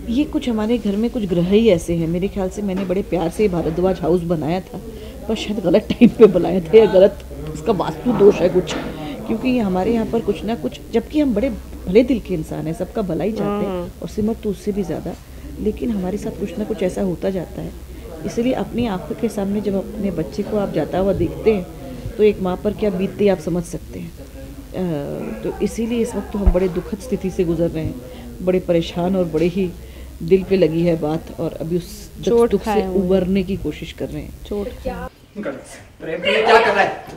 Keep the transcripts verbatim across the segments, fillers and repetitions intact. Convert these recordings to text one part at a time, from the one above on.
ये कुछ हमारे घर में कुछ ग्रह ही ऐसे हैं। मेरे ख्याल से मैंने बड़े प्यार से भारद्वाज हाउस बनाया था, पर शायद गलत टाइम पे बनाया था या गलत उसका वास्तु दोष है कुछ, क्योंकि हमारे यहाँ पर कुछ ना कुछ, जबकि हम बड़े भले दिल के इंसान हैं, सबका भला ही चाहते हैं और सिमर तो उससे भी ज़्यादा, लेकिन हमारे साथ कुछ ना कुछ ऐसा होता जाता है। इसलिए अपनी आंखों के सामने जब अपने बच्चे को आप जाता हुआ देखते हैं तो एक माँ पर क्या बीतती है आप समझ सकते हैं। तो इसीलिए इस वक्त तो हम बड़े दुखद स्थिति से गुजर रहे हैं, बड़े परेशान और बड़े ही दिल पे लगी है बात, और अभी उस दुख से उबरने की कोशिश कर रहे हैं। चोट क्या कर रहा है?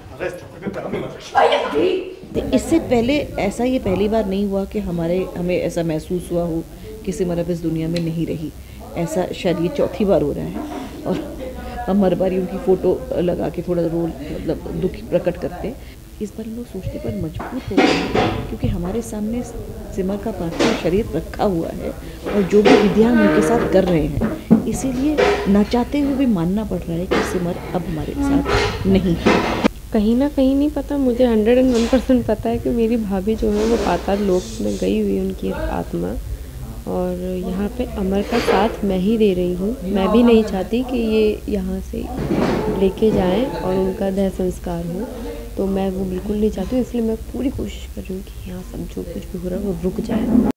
इससे पहले ऐसा ये पहली बार नहीं हुआ कि हमारे हमें ऐसा महसूस हुआ हो कि सिमर अब इस दुनिया में नहीं रही। ऐसा शायद ये चौथी बार हो रहा है, और हम हर बार उनकी फ़ोटो लगा के थोड़ा रोल मतलब दुख प्रकट करते हैं। इस बार लोग सोचने पर मजबूर हो गए हैं, क्योंकि हमारे सामने सिमर का पार्थिव शरीर रखा हुआ है और जो भी विधियाँ हम उनके साथ कर रहे हैं, इसीलिए ना चाहते हुए भी मानना पड़ रहा है कि सिमर अब हमारे साथ नहीं है। कहीं ना कहीं नहीं पता, मुझे हंड्रेड एंड वन परसेंट पता है कि मेरी भाभी जो है वो पाताल लोक में गई हुई है, उनकी आत्मा, और यहाँ पे अमर का साथ मैं ही दे रही हूँ। मैं भी नहीं चाहती कि ये यहाँ से लेके जाएं और उनका देह संस्कार हो, तो मैं वो बिल्कुल नहीं चाहती हूँ। इसलिए मैं पूरी कोशिश कर रही हूँ कि यहाँ सब जो कुछ भी हो रहा है वो रुक जाए।